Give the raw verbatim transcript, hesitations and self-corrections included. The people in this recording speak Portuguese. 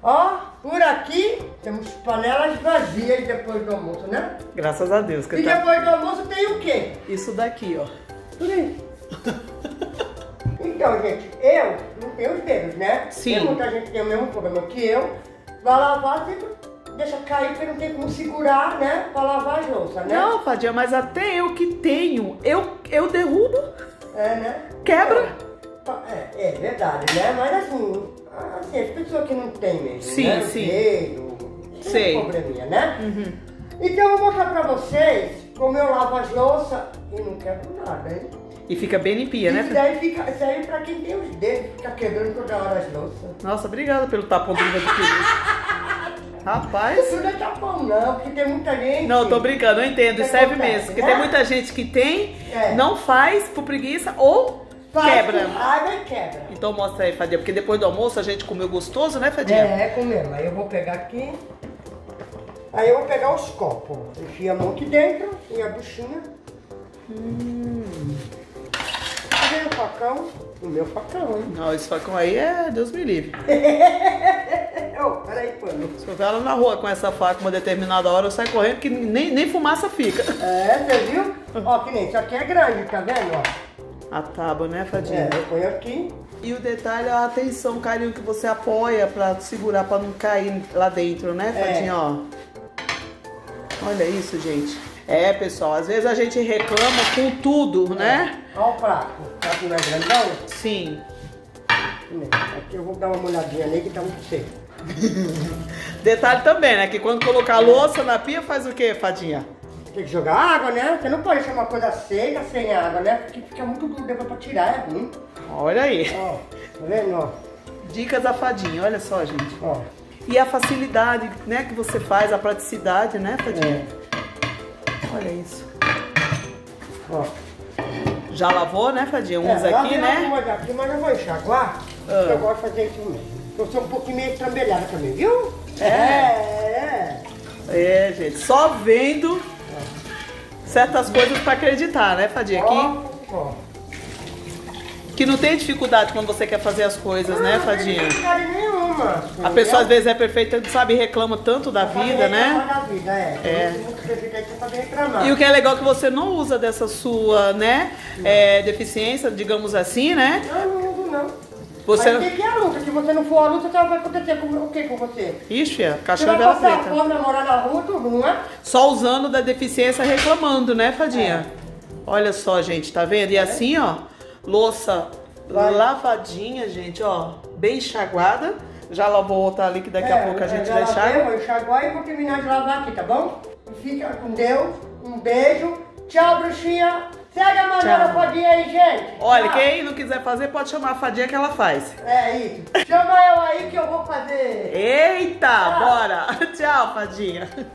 Ó, por aqui temos panelas vazias depois do almoço, né? Graças a Deus. Que e tá... depois do almoço tem o quê? Isso daqui, ó. Tudo isso. Então, gente, eu não tenho os dedos, né? Sim. Tem muita gente que tem o mesmo problema que eu. Vai lavar, sempre deixa cair porque não tem como segurar, né? Pra lavar as louças, né? Não, Fadinha, mas até eu que tenho, eu, eu derrubo. É, né? Quebra. É, é verdade, né? Mas assim, assim, as pessoas que não tem mesmo, sim, né? Sim, Dedo, sim. Tem um probleminha, né? Uhum. Então eu vou mostrar pra vocês como eu lavo as louças e não quebro nada, hein? E fica bem limpinha, né? Isso daí fica, serve pra quem tem os dedos, fica quebrando toda hora as louças. Nossa, obrigada pelo tapão do meu Rapaz. Isso não é tapão não, porque tem muita gente... Não, tô brincando, eu entendo, e serve acontece, mesmo. Porque né? tem muita gente que tem, é. não faz por preguiça ou faz quebra. Com raiva e quebra. Então mostra aí, Fadinha, porque depois do almoço a gente comeu gostoso, né, Fadinha? É, comemos. Aí eu vou pegar aqui, aí eu vou pegar os copos. Enfia a mão aqui dentro e a buchinha. Hum. Cadê o facão? O meu facão, hein? Não, esse facão aí é Deus me livre. Oh, peraí, pano. Se eu ver ela na rua com essa faca uma determinada hora, eu saio correndo que nem, nem fumaça fica. É, você viu? Ó, que nem isso aqui é grande, tá vendo? Ó. A tábua, né, Fadinha? É, eu ponho aqui. E o detalhe é a atenção, o carinho que você apoia pra segurar, pra não cair lá dentro, né, Fadinha? É. Ó. Olha isso, gente. É, pessoal, às vezes a gente reclama com tudo, é. né? Olha o prato. O prato não é grandão? Sim. Aqui eu vou dar uma olhadinha nele que tá muito seco. Detalhe também, né? Que quando colocar a louça na pia, faz o quê, Fadinha? Tem que jogar água, né? Você não pode deixar uma coisa seca sem água, né? Porque fica muito duro depois pra tirar, é ruim. Olha aí. Ó, tá vendo, ó? Dicas da Fadinha, olha só, gente. Ó. E a facilidade, né, que você faz, a praticidade, né, Fadinha? É. Olha isso. Ó. Já lavou, né, Fadinha? Uns é, aqui, né? Umas aqui, mas eu vou enxaguar. Ah. Eu gosto de fazer isso mesmo. Eu sou um pouquinho meio estrambelhada também, viu? É. É, é. É, gente. Só vendo certas coisas pra acreditar, né, Fadinha? Ó, ó. Que não tem dificuldade quando você quer fazer as coisas, ah, né, Fadinha? Não tem dificuldade nenhuma. A pessoa às vezes é perfeita, sabe, reclama tanto da vida, né? Da vida, é. É. Reclamar. E o que é legal é que você não usa dessa sua, né, é, deficiência, digamos assim, né? Não, não uso não. Você... Mas o que é a luta? Se você não for a luta, vai acontecer com o que com você? Ixi, filha, você caixão vai dela passar preta. fome, namorar na rua, tudo, não é? Só usando da deficiência reclamando, né, Fadinha? É. Olha só, gente, tá vendo? E é. assim, ó, louça vai. lavadinha, gente, ó, bem enxaguada. Já lavou outra ali que daqui é, a pouco a gente vai enxaguar. Eu vou enxaguar e vou terminar de lavar aqui, tá bom? Fica com Deus, um beijo. Tchau, bruxinha. Segue a Manuela Fadinha aí, gente. Olha, tchau. Quem não quiser fazer, pode chamar a Fadinha que ela faz. É isso. Chama eu aí que eu vou fazer. Eita, tchau. Bora. Tchau, Fadinha.